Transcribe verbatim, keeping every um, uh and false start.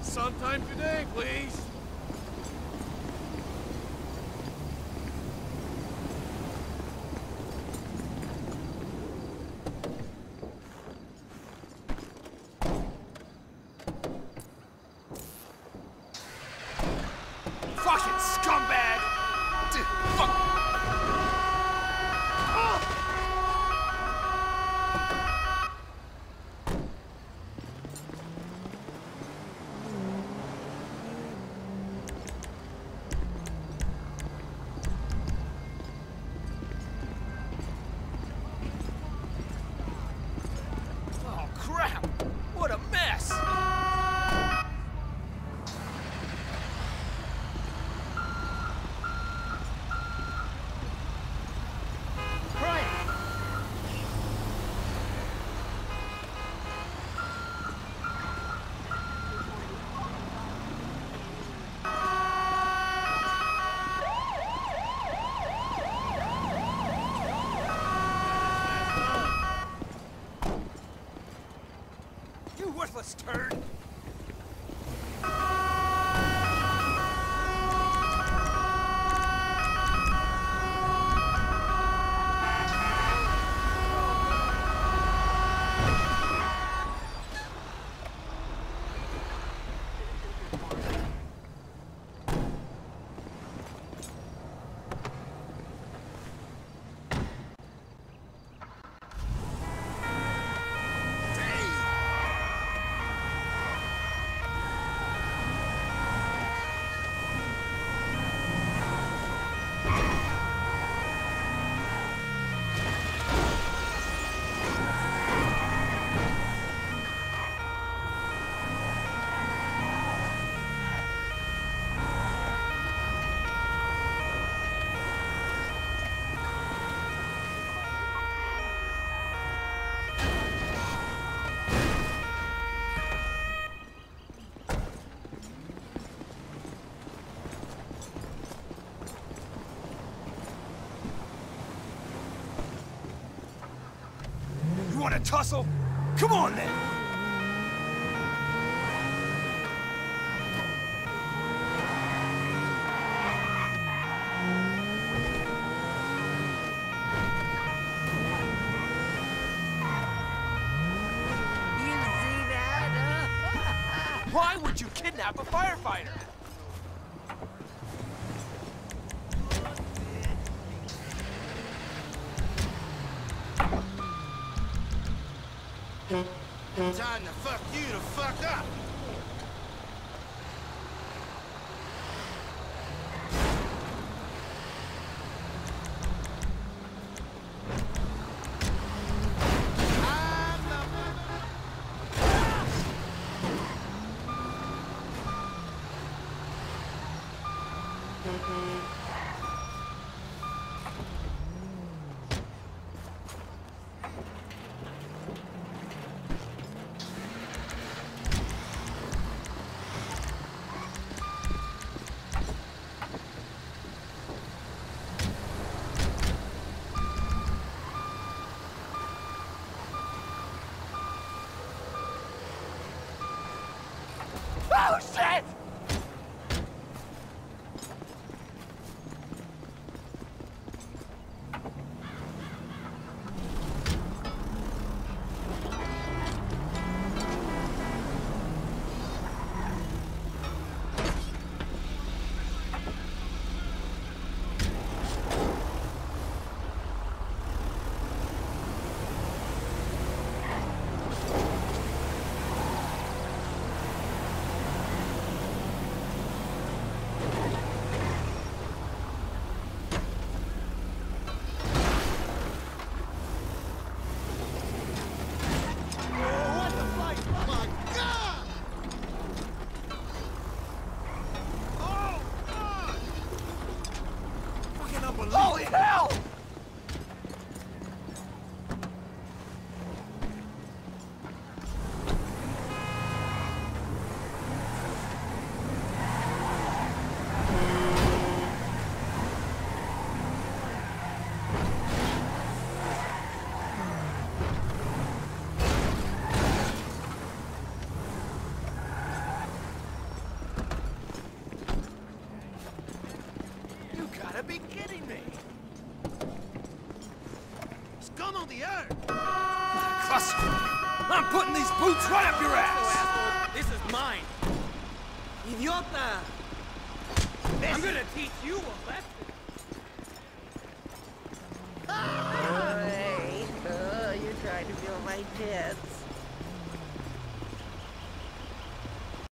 sometime today, please. Fucking scumbag! D fuck! Oh, crap! What a mess! You worthless turd! You wanna tussle? Come on then! You see that, huh? Why would you kidnap a firefighter? Time to fuck you to fuck up. Oh shit! be kidding me! Scum on the earth! Cuss! I'm putting these boots right up your ass! This is mine. Idiota! I'm gonna teach you a lesson. Hey, oh, you're trying to feel my tits.